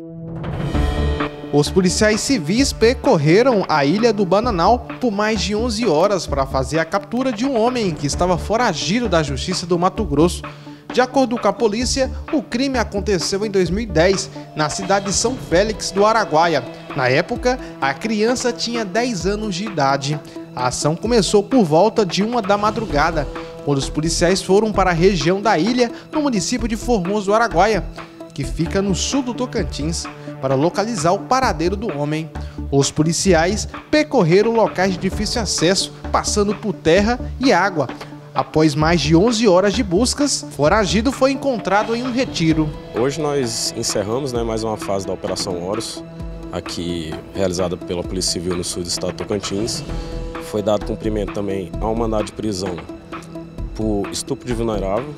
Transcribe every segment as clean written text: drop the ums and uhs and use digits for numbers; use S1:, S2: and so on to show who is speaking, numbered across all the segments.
S1: Os policiais civis percorreram a Ilha do Bananal por mais de 11 horas para fazer a captura de um homem que estava foragido da Justiça do Mato Grosso. De acordo com a polícia, o crime aconteceu em 2010, na cidade de São Félix do Araguaia. Na época, a criança tinha 10 anos de idade. A ação começou por volta de 1 da madrugada, quando os policiais foram para a região da ilha, no município de Formoso do Araguaia, que fica no sul do Tocantins, para localizar o paradeiro do homem. Os policiais percorreram locais de difícil acesso, passando por terra e água. Após mais de 11 horas de buscas, o foragido foi encontrado em um retiro.
S2: Hoje nós encerramos mais uma fase da Operação Horus, aqui realizada pela Polícia Civil no sul do estado do Tocantins. Foi dado cumprimento também a um mandado de prisão por estupro de vulnerável,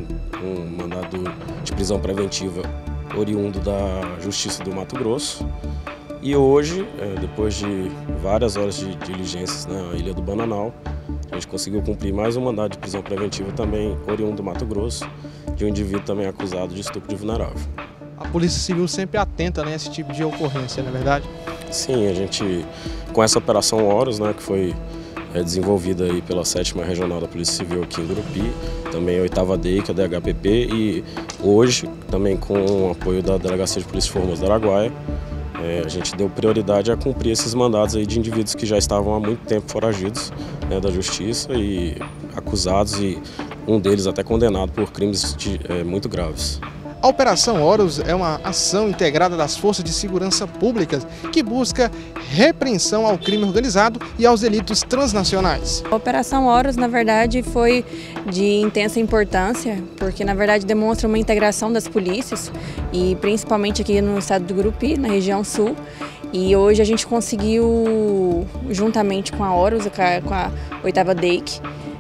S2: um mandado de prisão preventiva oriundo da Justiça do Mato Grosso. E hoje, depois de várias horas de diligências na Ilha do Bananal, a gente conseguiu cumprir mais um mandado de prisão preventiva também oriundo do Mato Grosso, de um indivíduo também acusado de estupro de vulnerável.
S1: A Polícia Civil sempre atenta a esse tipo de ocorrência, não é verdade?
S2: Sim, a gente, com essa Operação Horus, que foi desenvolvida aí pela 7ª Regional da Polícia Civil aqui em Gurupi, também a 8ª DEIC, a DHPP, e hoje, também com o apoio da Delegacia de Polícia de Formoso do Araguaia, a gente deu prioridade a cumprir esses mandados aí de indivíduos que já estavam há muito tempo foragidos da Justiça e acusados, e um deles até condenado por crimes muito graves.
S1: A Operação Horus é uma ação integrada das Forças de Segurança Públicas que busca repreensão ao crime organizado e aos delitos transnacionais.
S3: A Operação Horus, na verdade, foi de intensa importância, porque, na verdade, demonstra uma integração das polícias, e principalmente aqui no estado do Gurupi, na região sul. E hoje a gente conseguiu, juntamente com a Horus, com a 8ª DEIC,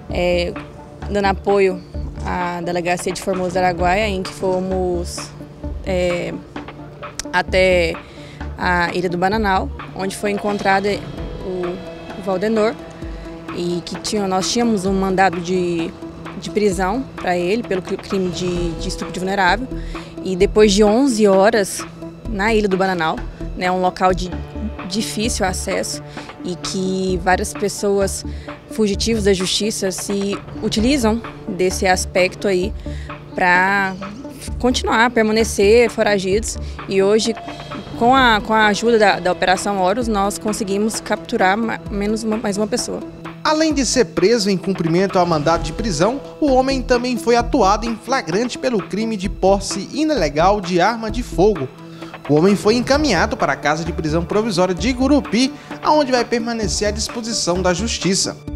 S3: dando apoio a Delegacia de Formoso do Araguaia, em que fomos até a Ilha do Bananal, onde foi encontrado o Valdenor, e que nós tínhamos um mandado de prisão para ele pelo crime de estupro de vulnerável. E depois de 11 horas na Ilha do Bananal, um local de difícil acesso, e que várias pessoas fugitivos da justiça se utilizam desse aspecto aí para continuar, permanecer foragidos. E hoje, com a ajuda da Operação Horus, nós conseguimos capturar mais uma pessoa.
S1: Além de ser preso em cumprimento ao mandado de prisão, o homem também foi atuado em flagrante pelo crime de posse ilegal de arma de fogo. O homem foi encaminhado para a Casa de Prisão Provisória de Gurupi, onde vai permanecer à disposição da Justiça.